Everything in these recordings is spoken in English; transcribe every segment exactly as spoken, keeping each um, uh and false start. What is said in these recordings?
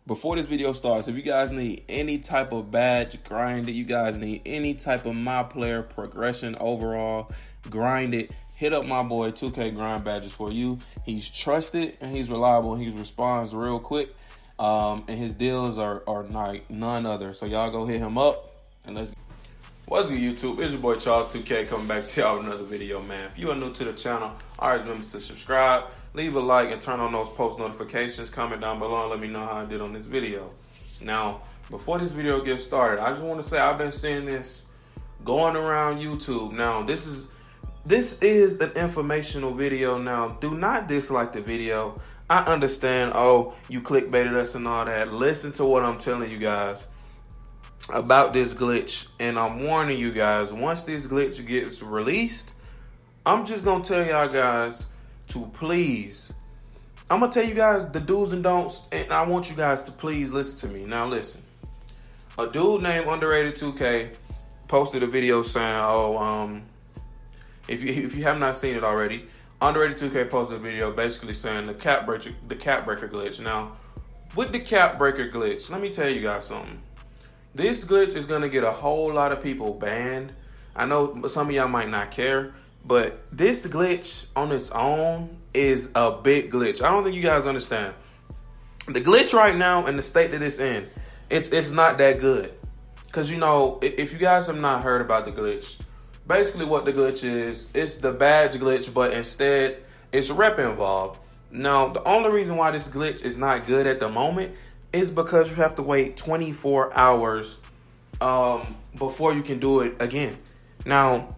before this video starts, if you guys need any type of badge grinded, you guys need any type of my player progression overall grinded, hit up my boy two K Grind Badges for you. He's trusted and he's reliable and he responds real quick. Um, and his deals are, are like none other. So y'all go hit him up and let's go. What's good, YouTube? It's your boy Charles two K coming back to y'all with another video, man. If you are new to the channel, always remember to subscribe, leave a like, and turn on those post notifications. Comment down below and let me know how I did on this video. Now, before this video gets started, I just want to say I've been seeing this going around YouTube. Now, this is this is an informational video. Now, do not dislike the video. I understand, oh, you clickbaited us and all that. Listen to what I'm telling you guys about this glitch, and I'm warning you guys, once this glitch gets released, I'm just gonna tell y'all guys to please, I'm gonna tell you guys the do's and don'ts, and I want you guys to please listen to me. Now listen, a dude named Underrated two K posted a video saying, oh, um, if you if you have not seen it already, Underrated two K posted a video basically saying the cap breaker, the cap breaker glitch. Now, with the cap breaker glitch, let me tell you guys something. This glitch is going to get a whole lot of people banned. I know some of y'all might not care, but this glitch on its own is a big glitch. I don't think you guys understand. The glitch right now and the state that it's in, it's it's not that good. Because, you know, if you guys have not heard about the glitch, basically what the glitch is, it's the badge glitch, but instead it's rep involved. Now, the only reason why this glitch is not good at the moment is because you have to wait twenty-four hours um, before you can do it again. Now,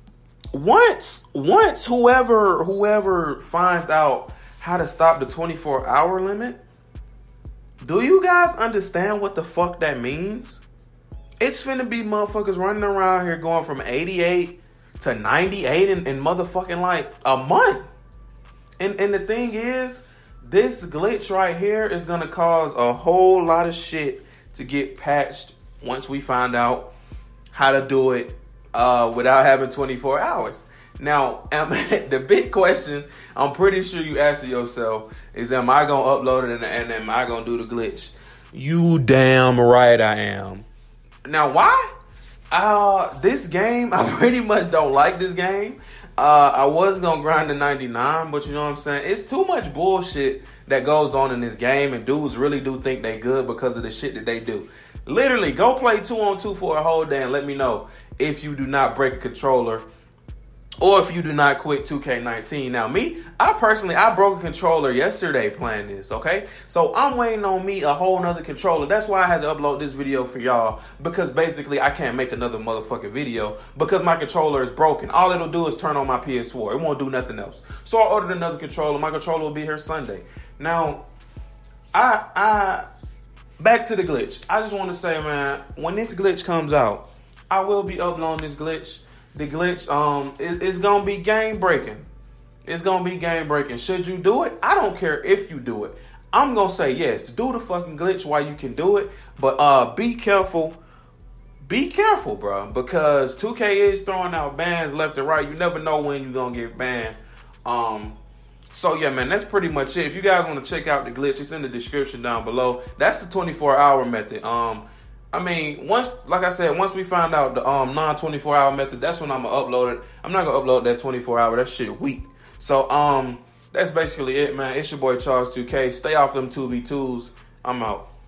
once once whoever whoever finds out how to stop the twenty-four hour limit, do you guys understand what the fuck that means? It's finna be motherfuckers running around here going from eighty-eight to ninety-eight in, in motherfucking like a month. And and the thing is, this glitch right here is going to cause a whole lot of shit to get patched once we find out how to do it uh, without having twenty-four hours. Now, am, the big question I'm pretty sure you answer yourself is, am I going to upload it and, and am I going to do the glitch? You damn right I am. Now, why? Uh, this game, I pretty much don't like this game. Uh, I was going to grind to ninety-nine, but you know what I'm saying? It's too much bullshit that goes on in this game, and dudes really do think they good because of the shit that they do. Literally, go play two on two for a whole day and let me know if you do not break a controller or if you do not quit two K nineteen. Now, me, I personally, I broke a controller yesterday playing this, okay? So I'm waiting on me a whole nother controller. That's why I had to upload this video for y'all, because basically I can't make another motherfucking video because my controller is broken. All it'll do is turn on my P S four. It won't do nothing else. So I ordered another controller. My controller will be here Sunday. Now, I, I, back to the glitch. I just want to say, man, when this glitch comes out, I will be uploading this glitch. The glitch, um, it, it's gonna be game breaking. It's gonna be game breaking. Should you do it? I don't care if you do it. I'm gonna say yes. Do the fucking glitch while you can do it, but uh, be careful. Be careful, bro, because two K is throwing out bans left and right. You never know when you're gonna get banned. Um, so yeah, man, that's pretty much it. If you guys want to check out the glitch, it's in the description down below. That's the twenty-four hour method. Um. I mean, once, like I said, once we find out the um non twenty-four hour method, that's when I'm gonna upload it. I'm not gonna upload that twenty-four hour. That shit weak. So um, that's basically it, man. It's your boy Charles two K. Stay off them two v twos. I'm out.